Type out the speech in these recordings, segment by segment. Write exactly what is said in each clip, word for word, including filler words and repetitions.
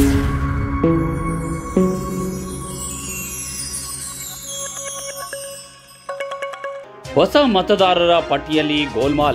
ಹೊಸ ಮತದಾರರ ಪಟ್ಟಿಯಲ್ಲಿ ಗೋಲ್ಮಾಲ್.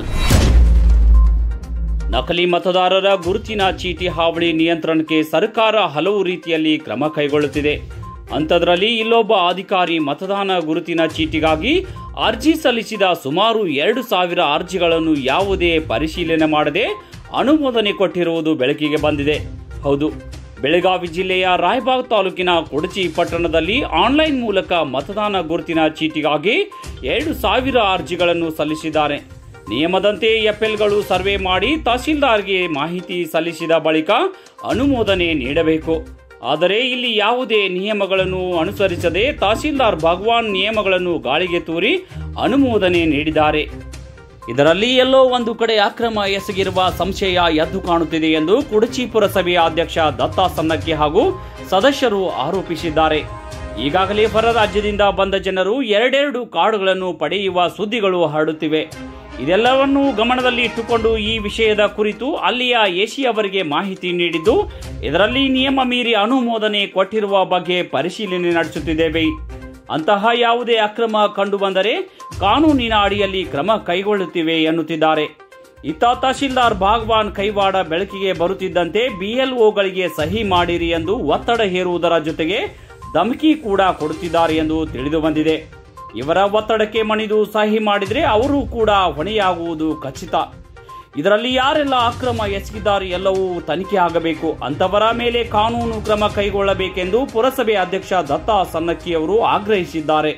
ನಕಲಿ ಮತದಾರರ ಗುರುತಿನ ಚೀಟಿ ಹಾವಳಿ ನಿಯಂತ್ರಣಕ್ಕೆ ಸರ್ಕಾರ ಹಲವು ರೀತಿಯಲ್ಲಿ ಕ್ರಮ ಕೈಗೊಳ್ಳುತ್ತಿದೆ. ಅಂಥದ್ರಲ್ಲಿ ಇಲ್ಲೊಬ್ಬ ಅಧಿಕಾರಿ ಮತದಾನ ಗುರುತಿನ ಚೀಟಿಗಾಗಿ ಅರ್ಜಿ ಸಲ್ಲಿಸಿದ ಸುಮಾರು ಎರಡು ಸಾವಿರ ಅರ್ಜಿಗಳನ್ನು ಯಾವುದೇ ಪರಿಶೀಲನೆ ಮಾಡದೆ ಅನುಮೋದನೆ ಕೊಟ್ಟಿರುವುದು ಬೆಳಕಿಗೆ ಬಂದಿದೆ. ಹೌದು, ಬೆಳಗಾವಿ ಜಿಲ್ಲೆಯ ರಾಯಬಾಗ್ ತಾಲೂಕಿನ ಕುಡಚಿ ಪಟ್ಟಣದಲ್ಲಿ ಆನ್ಲೈನ್ ಮೂಲಕ ಮತದಾನ ಗುರುತಿನ ಚೀಟಿಗಾಗಿ ಎರಡು ಸಾವಿರ ಅರ್ಜಿಗಳನ್ನು ಸಲ್ಲಿಸಿದ್ದಾರೆ. ನಿಯಮದಂತೆ ಎಫ್ಎಲ್ಗಳು ಸರ್ವೆ ಮಾಡಿ ತಹಸೀಲ್ದಾರ್ಗೆ ಮಾಹಿತಿ ಸಲ್ಲಿಸಿದ ಬಳಿಕ ಅನುಮೋದನೆ ನೀಡಬೇಕು. ಆದರೆ ಇಲ್ಲಿ ಯಾವುದೇ ನಿಯಮಗಳನ್ನು ಅನುಸರಿಸದೆ ತಹಸೀಲ್ದಾರ್ ಭಗವಾನ್ ನಿಯಮಗಳನ್ನು ಗಾಳಿಗೆ ತೂರಿ ಅನುಮೋದನೆ ನೀಡಿದ್ದಾರೆ. ಇದರಲ್ಲಿ ಎಲ್ಲೋ ಒಂದು ಕಡೆ ಅಕ್ರಮ ಎಸಗಿರುವ ಸಂಶಯ ಎದ್ದು ಕಾಣುತ್ತಿದೆ ಎಂದು ಕುಡಚಿ ಪುರಸಭೆಯ ಅಧ್ಯಕ್ಷ ದತ್ತ ಸನ್ನಕ್ಕಿ ಹಾಗೂ ಸದಸ್ಯರು ಆರೋಪಿಸಿದ್ದಾರೆ. ಈಗಾಗಲೇ ಹೊರ ರಾಜ್ಯದಿಂದ ಬಂದ ಜನರು ಎರಡೆರಡು ಕಾರ್ಡುಗಳನ್ನು ಪಡೆಯುವ ಸುದ್ದಿಗಳು ಹರಡುತ್ತಿವೆ. ಇದೆಲ್ಲವನ್ನೂ ಗಮನದಲ್ಲಿ ಇಟ್ಟುಕೊಂಡು ಈ ವಿಷಯದ ಕುರಿತು ಅಲ್ಲಿಯ ಎಸಿ ಅವರಿಗೆ ಮಾಹಿತಿ ನೀಡಿದ್ದು, ಇದರಲ್ಲಿ ನಿಯಮ ಮೀರಿ ಅನುಮೋದನೆ ಕೊಟ್ಟಿರುವ ಬಗ್ಗೆ ಪರಿಶೀಲನೆ ನಡೆಸುತ್ತಿದ್ದೇವೆ. ಅಂತಹ ಯಾವುದೇ ಅಕ್ರಮ ಕಂಡುಬಂದರೆ ಕಾನೂನಿನ ಅಡಿಯಲ್ಲಿ ಕ್ರಮ ಕೈಗೊಳ್ಳುತ್ತಿವೆ ಎನ್ನುತ್ತಿದ್ದಾರೆ. ಇತ್ತ ತಹಶೀಲ್ದಾರ್ ಭಾಗವಾನ್ ಕೈವಾಡ ಬೆಳಕಿಗೆ ಬರುತ್ತಿದ್ದಂತೆ ಬಿಎಲ್ಒಗಳಿಗೆ ಸಹಿ ಮಾಡಿರಿ ಎಂದು ಒತ್ತಡ ಹೇರುವುದರ ಜೊತೆಗೆ ಧಮಕಿ ಕೂಡ ಕೊಡುತ್ತಿದ್ದಾರೆ ಎಂದು ತಿಳಿದು ಬಂದಿದೆ. ಇವರ ಒತ್ತಡಕ್ಕೆ ಮಣಿದು ಸಹಿ ಮಾಡಿದರೆ ಅವರು ಕೂಡ ಹೊಣೆಯಾಗುವುದು ಖಚಿತ. ಇದರಲ್ಲಿ ಯಾರೆಲ್ಲ ಅಕ್ರಮ ಎಸಗಿದ್ದಾರೆ ಎಲ್ಲವೂ ತನಿಖೆ ಆಗಬೇಕು. ಅಂತವರ ಮೇಲೆ ಕಾನೂನು ಕ್ರಮ ಕೈಗೊಳ್ಳಬೇಕೆಂದು ಪುರಸಭೆ ಅಧ್ಯಕ್ಷ ದತ್ತ ಸನ್ನಕ್ಕಿ ಅವರು ಆಗ್ರಹಿಸಿದ್ದಾರೆ.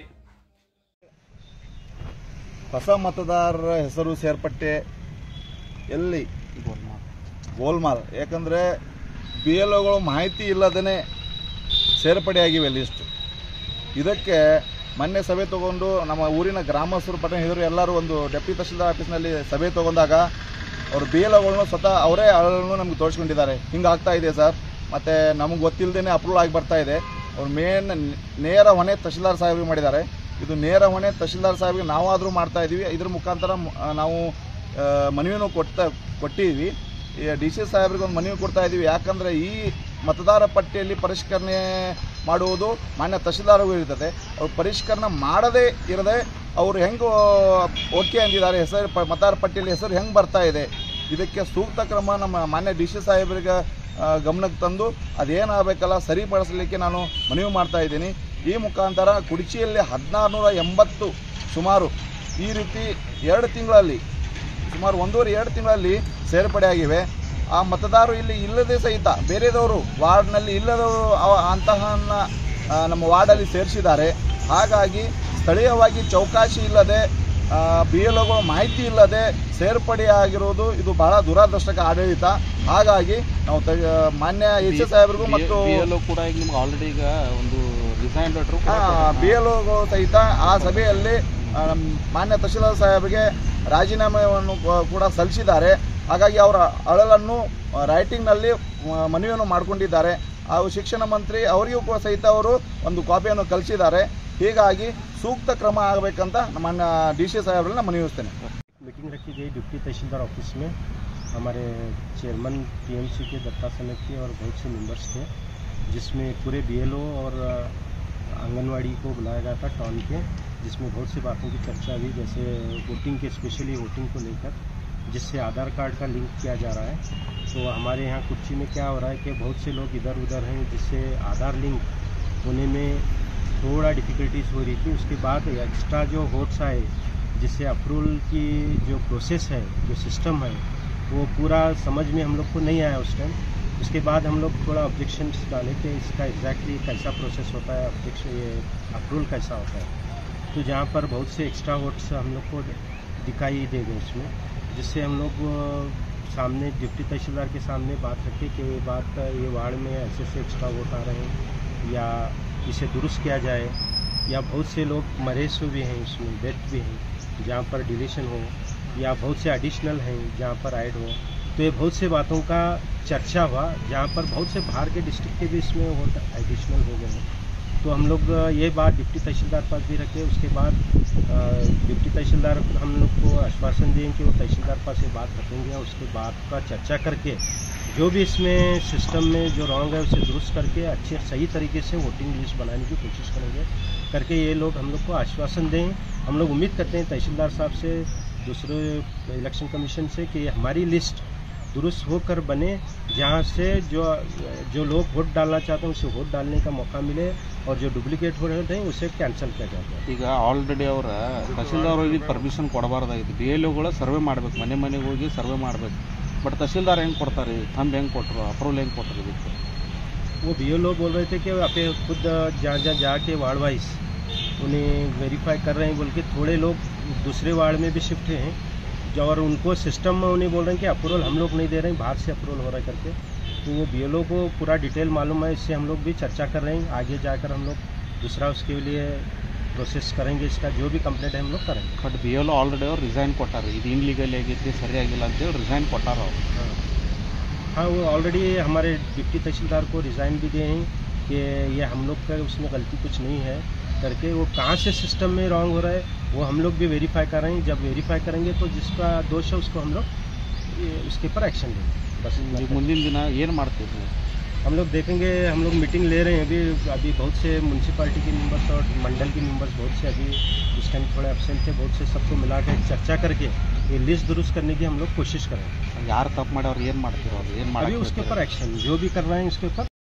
ಹೊಸ ಮತದಾರರ ಹೆಸರು ಸೇರ್ಪಟ್ಟೆ ಎಲ್ಲಿ ಗೋಲ್ಮಾಲ್. ಯಾಕಂದರೆ ಬಿ ಎಲ್ ಒಗಳು ಮಾಹಿತಿ ಇಲ್ಲದೇ ಸೇರ್ಪಡೆಯಾಗಿವೆ ಲಿಸ್ಟ್. ಇದಕ್ಕೆ ಮೊನ್ನೆ ಸಭೆ ತಗೊಂಡು ನಮ್ಮ ಊರಿನ ಗ್ರಾಮಸ್ಥರು ಪಟ್ಟಣ ಹಿರಿಯರು ಎಲ್ಲರೂ ಒಂದು ಡೆಪ್ಟಿ ತಹಶೀಲ್ದಾರ್ ಆಫೀಸ್ನಲ್ಲಿ ಸಭೆ ತಗೊಂಡಾಗ ಅವರು ಬಿ ಎಲ್ ಒಗಳನ್ನು ಸ್ವತಃ ಅವರೇ ಅಳನ್ನು ನಮಗೆ ತೋರಿಸ್ಕೊಂಡಿದ್ದಾರೆ. ಹಿಂಗೆ ಆಗ್ತಾ ಇದೆ ಸರ್, ಮತ್ತು ನಮಗೆ ಗೊತ್ತಿಲ್ಲದೇ ಅಪ್ರೂವಲ್ ಆಗಿ ಬರ್ತಾ ಇದೆ. ಅವ್ರು ಮೇನ್ ನೇರ ಹೊಣೆ ತಹಶೀಲ್ದಾರ್ ಸಾಹೇಬ್ರಿಗೆ ಮಾಡಿದ್ದಾರೆ. ಇದು ನೇರ ಹೊಣೆ ತಹಶೀಲ್ದಾರ್ ಸಾಹೇಬ್ರಿಗೆ ನಾವಾದರೂ ಮಾಡ್ತಾ ಇದ್ದೀವಿ. ಇದ್ರ ಮುಖಾಂತರ ನಾವು ಮನವಿಯನ್ನು ಕೊಡ್ತಾ ಕೊಟ್ಟಿದ್ವಿ ಡಿ ಸಿ ಸಾಹೇಬ್ರಿಗೆ ಒಂದು ಮನವಿ ಕೊಡ್ತಾ ಇದ್ದೀವಿ. ಯಾಕಂದರೆ ಈ ಮತದಾರ ಪಟ್ಟಿಯಲ್ಲಿ ಪರಿಷ್ಕರಣೆ ಮಾಡುವುದು ಮಾನ್ಯ ತಹಶೀಲ್ದಾರ್ಗೂ ಇರ್ತದೆ. ಅವ್ರು ಪರಿಷ್ಕರಣೆ ಮಾಡದೇ ಇರದೆ ಅವರು ಹೆಂಗೆ ಓಕೆ ಅಂದಿದ್ದಾರೆ, ಹೆಸರು ಪ ಮತದಾರ ಪಟ್ಟಿಯಲ್ಲಿ ಹೆಸರು ಹೆಂಗೆ ಬರ್ತಾ ಇದೆ, ಇದಕ್ಕೆ ಸೂಕ್ತ ಕ್ರಮ ನಮ್ಮ ಮಾನ್ಯ ಡಿ ಸಿ ಸಾಹೇಬರಿಗೆ ಗಮನಕ್ಕೆ ತಂದು ಅದೇನಾಗಬೇಕಲ್ಲ ಸರಿಪಡಿಸಲಿಕ್ಕೆ ನಾನು ಮನವಿ ಮಾಡ್ತಾ ಇದ್ದೀನಿ. ಈ ಮುಖಾಂತರ ಕುಡಚಿಯಲ್ಲಿ ಹದಿನಾರು ನೂರ ಎಂಬತ್ತು ಸುಮಾರು ಈ ರೀತಿ ಎರಡು ತಿಂಗಳಲ್ಲಿ ಸುಮಾರು ಒಂದೂವರೆ ಎರಡು ತಿಂಗಳಲ್ಲಿ ಸೇರ್ಪಡೆಯಾಗಿವೆ. ಆ ಮತದಾರರು ಇಲ್ಲಿ ಇಲ್ಲದೆ ಸಹಿತ ಬೇರೆದವರು ವಾರ್ಡ್ನಲ್ಲಿ ಇಲ್ಲದವರು ಅಂತಹನ್ನ ನಮ್ಮ ವಾರ್ಡಲ್ಲಿ ಸೇರಿಸಿದ್ದಾರೆ. ಹಾಗಾಗಿ ಸ್ಥಳೀಯವಾಗಿ ಚೌಕಾಶಿ ಇಲ್ಲದೆ ಬಿ ಎಲ್ ಒಗಳು ಮಾಹಿತಿ ಇಲ್ಲದೆ ಸೇರ್ಪಡೆಯಾಗಿರುವುದು ಇದು ಬಹಳ ದುರಾದೃಷ್ಟಕ ಆಡಳಿತ. ಹಾಗಾಗಿ ನಾವು ಮಾನ್ಯ ಎಸ್ ಎಸ್ ಸಾಹೇಬ್ರಿಗೂ ಮತ್ತು ಕೂಡ ಈಗ ನಿಮ್ಗೆ ಆಲ್ರೆಡಿ ಈಗ ಒಂದು ರಿಸೈನ್ ಲೆಟರ್ ಬಿ ಎಲ್ ಒಗಳು ಸಹಿತ ಆ ಸಭೆಯಲ್ಲಿ ಮಾನ್ಯ ತಹಶೀಲ್ದಾರ್ ಸಾಹೇಬ್ರಿಗೆ ರಾಜೀನಾಮೆಯನ್ನು ಕೂಡ ಸಲ್ಲಿಸಿದ್ದಾರೆ. ಹಾಗಾಗಿ ಅವರ ಅಳಲನ್ನು ರೈಟಿಂಗ್ನಲ್ಲಿ ಮನವಿಯನ್ನು ಮಾಡಿಕೊಂಡಿದ್ದಾರೆ. ಹಾಗೂ ಶಿಕ್ಷಣ ಮಂತ್ರಿ ಅವರಿಗೂ ಕೂಡ ಸಹಿತ ಅವರು ಒಂದು ಕಾಪಿಯನ್ನು ಕಳಿಸಿದ್ದಾರೆ. ಹೀಗಾಗಿ ಸೂಕ್ತ ಕ್ರಮ ಆಗಬೇಕಂತ ಮಾನ್ಯ ಡಿ ಸಿ ಸಾಹೇಬ್ರನ್ನ ಮನವಿಸ್ತೇನೆ. मीटिंग रखी गई डिप्टी तहसीलदार ऑफिस में. हमारे चेयरमैन टीएमसी के दत्ता सन्नक्की और बहुत से मेंबर्स थे, जिसमें पूरे बीएलओ और आंगनवाड़ी को बुलाया गया था टाउन के, जिसमें बहुत सी बातों की चर्चा हुई, जैसे वोटिंग के स्पेशली वोटिंग को लेकर, जिससे आधार कार्ड का लिंक किया जा रहा है. तो हमारे यहाँ कुर्ची में क्या हो रहा है कि बहुत से लोग इधर उधर हैं, जिससे आधार लिंक होने में थोड़ा डिफ़िकल्टीज हो रही थी. उसके बाद एक्स्ट्रा जो वोट्स आए, जिससे अप्रूवल की जो प्रोसेस है, जो सिस्टम है, वो पूरा समझ में हम लोग को नहीं आया उस टाइम. उसके बाद हम लोग थोड़ा ऑब्जेक्शंस डाले कि इसका एग्जैक्टली कैसा प्रोसेस होता है, ऑब्जेक्शन ये अप्रूवल कैसा होता है. तो जहाँ पर बहुत से एक्स्ट्रा वोट्स हम लोग को दिखाई दे गए इसमें, जिससे हम लोग सामने डिप्टी तहसीलदार के सामने बात रखी कि ये बात ये वार्ड में ऐसे ऐसे एक्स्ट्रा वोट आ रहे हैं, या इसे दुरुस्त किया जाए, या बहुत से लोग मरे हुए भी हैं, इसमें डेथ भी हैं जहाँ पर डिलीशन हो, या बहुत से एडिशनल हैं जहाँ पर ऐड हो. तो ये बहुत से बातों का चर्चा हुआ, जहाँ पर बहुत से बाहर के डिस्ट्रिक्ट के भी इसमें वोट एडिशनल हो गए हैं. तो हम लोग ये बात डिप्टी तहसीलदार पास भी रखे. उसके बाद डिप्टी तहसीलदार हम लोग को आश्वासन दिए कि वो तहसीलदार पास ये बात रखेंगे, और उसके बाद का चर्चा करके जो भी इसमें सिस्टम में जो रॉन्ग है उसे दुरुस्त करके अच्छे सही तरीके से वोटिंग लिस्ट बनाने की कोशिश करेंगे करके ये लोग हम लोग को आश्वासन दें। हम लोग उम्मीद करते हैं तहसीलदार साहब से, दूसरे इलेक्शन कमीशन से कि हमारी लिस्ट दुरुस्त होकर बने, जहाँ से जो जो लोग वोट डालना चाहते हैं उसे वोट डालने का मौका मिले और जो डुप्लीकेट वोट हैं उसे कैंसिल किया जाता है। ಈಗ ಆಲ್ರೆಡಿ ಅವರ ತಹಸೀಲ್ದಾರ್ ಅವರಿಗೆ ಪರ್ಮಿಷನ್ ಕೊಡಬಾರ್ದಾಗಿತ್ತು, ಬಿ ಎಲ್ ಒಗಳು ಸರ್ವೆ ಮಾಡಬೇಕು, ಮನೆ ಮನೆಗೆ ಹೋಗಿ ಸರ್ವೆ ಮಾಡಬೇಕು. ಬಟ್ ತಹಸೀಲ್ದಾರ್ ಹೆಂಗೆ ಕೊಡ್ತಾರೆ, ಥಂಬ್ ಹೆಂಗೆ ಕೊಟ್ಟರು, ಅಪ್ರೂವಲ್ ಹೆಂಗೆ ಕೊಟ್ಟರು ಇದಕ್ಕೆ? वो बी एल ओ बोल रहे थे कि अपने खुद जहाँ जहाँ जाके वार्ड वाइज उन्हें वेरीफाई कर रहे हैं बोल के, थोड़े लोग दूसरे वार्ड में भी शिफ्ट हैं जो, और उनको सिस्टम में उन्हें बोल रहे हैं कि अप्रूवल हम लोग नहीं दे रहे हैं, बाहर से अप्रूवल हो रहा है करके। तो वो बी एल ओ को पूरा डिटेल मालूम है, इससे हम लोग भी चर्चा कर रहे हैं। आगे जाकर हम लोग दूसरा उसके लिए प्रोसेस करेंगे, इसका जो भी कंप्लेंट है हम लोग करेंगे। ಬಟ್ ಬಿ ಎಲ್ ಆಲ್ರೆಡಿ ಅವ್ರು ರಿಸೈನ್ ಕೊಟ್ಟಾರೆ, ಇದು ಇನ್ಲೀಗಲ್ ಆಗೈತಿ ಸರಿಯಾಗಿಲ್ಲ ಅಂತೇಳಿ ರಿಸೈನ್ ಕೊಟ್ಟಾರ ಅವ್ರು. हाँ, वो ऑलरेडी हमारे डिप्टी तहसीलदार को रिज़ाइन भी दिए हैं कि ये हम लोग का उसमें गलती कुछ नहीं है करके। वो कहाँ से सिस्टम में रॉन्ग हो रहा है वो हम लोग भी वेरीफाई कर रहे हैं। जब वेरीफाई करेंगे तो जिसका दोष है उसको हम लोग ये- उसके ऊपर एक्शन लेंगे। बस ಈಗ ಮುಂದಿನ ದಿನ ಏನು ಮಾಡ್ತೀವಿ? हम लोग देखेंगे, हम लोग मीटिंग ले रहे हैं अभी। अभी बहुत से म्यूनसिपालिटी के मेंबर्स और मंडल के मेंबर्स बहुत से अभी उस टाइम थोड़े एब्सेंट थे, बहुत से सबको मिला के चर्चा करके ये लिस्ट दुरुस्त करने की हम लोग कोशिश करेंगे। ಯಾರು ತಪ್ಪು ಮಾಡಿ ಅವ್ರು ಏನು ಮಾಡ್ತೀರೋ, ಅದು ಏನು अभी उसके ಮಾಡಿ ऊपर एक्शन जो भी कर रहे हैं उसके ऊपर